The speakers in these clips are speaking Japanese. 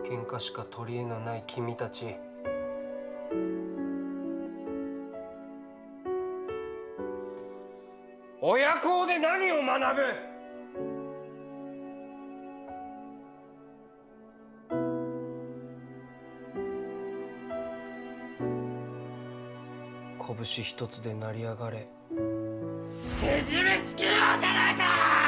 喧嘩しか取り柄のない君たち、親孝で何を学ぶ？拳一つで成り上がれ。けじめつけようじゃないか！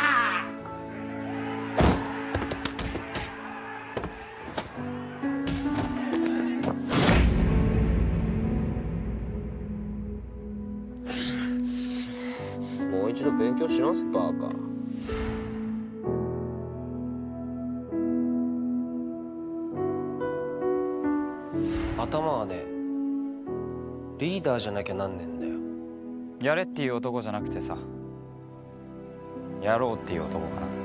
もう一度勉強し直せバカ。 頭はね、リーダーじゃなきゃなんねえんだよ。 やれっていう男じゃなくてさ、やろうっていう男かな。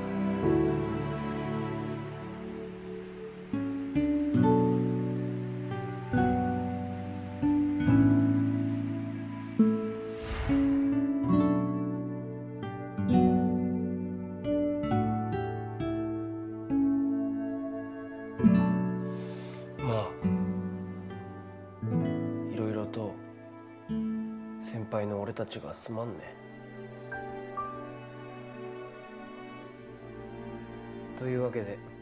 まあいろいろと先輩の俺たちがすまんね。というわけで